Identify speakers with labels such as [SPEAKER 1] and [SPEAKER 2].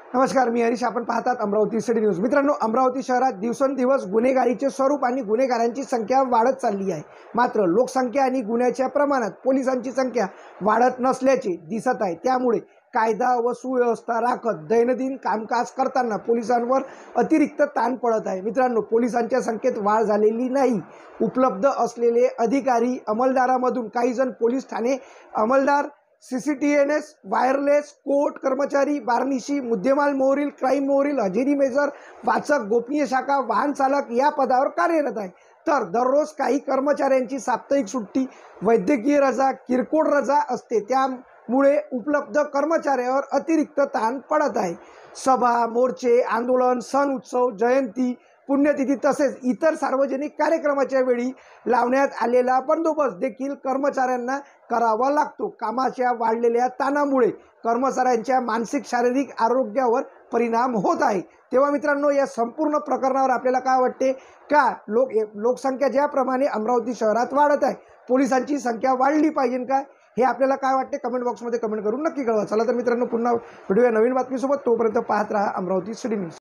[SPEAKER 1] नमस्कार, मी हरीश. आपण पाहतात अमरावती सिटी न्यूज. मित्रांनो, अमरावती शहरात दिवसेंदिवस गुन्हेगारीचे स्वरूप आणि गुन्हेगारांची संख्या वाढत चालली आहे. मात्र लोकसंख्या आणि गुन्ह्याच्या प्रमाणात पोलिसांची संख्या वाढत नसल्याचे दिसत आहे. त्यामुळे कायदा व सुव्यवस्था राखत दैनंदिन कामकाज करताना पोलिसांवर अतिरिक्त ताण पडत आहे. मित्रांनो, पोलिसांच्या संख्येत वाढ झालेली नाही. उपलब्ध असलेले अधिकारी अंमलदारामधून काही जण पोलीस ठाणे अंमलदार, CCTNS, वायरलेस, कोर्ट कर्मचारी, बारनिशी, मुद्देमाल मोहरील, क्राईम मोहरील, हजेरी मेजर, वाचक, गोपनीय शाखा, वाहन चालक या पदावर कार्यरत आहे. तर दररोज काही कर्मचाऱ्यांची साप्ताहिक सुट्टी, वैद्यकीय रजा, किरकोळ रजा असते. त्यामुळे उपलब्ध कर्मचाऱ्यावर अतिरिक्त ताण पडत आहे. सभा, मोर्चे, आंदोलन, सण उत्सव, जयंती, पुण्यतिथी तसेच इतर सार्वजनिक कार्यक्रमाच्या वेळी लावण्यात आलेला बंदोबस्त देखील कर्मचाऱ्यांना करावा लागतो. कामाच्या वाढलेल्या ताणामुळे कर्मचाऱ्यांच्या मानसिक शारीरिक आरोग्यावर परिणाम होत आहे. तेव्हा मित्रांनो, या संपूर्ण प्रकरणावर आपल्याला काय वाटते का लोकसंख्या ज्याप्रमाणे अमरावती शहरात वाढत आहे, पोलिसांची संख्या वाढली पाहिजे का? हे आपल्याला काय वाटते कमेंट बॉक्समध्ये कमेंट करून नक्की कळवा. चला तर मित्रांनो, पुन्हा व्हिडिओ नवीन बातमीसोबत. तोपर्यंत पाहत राहा अमरावती सिटी न्यूज.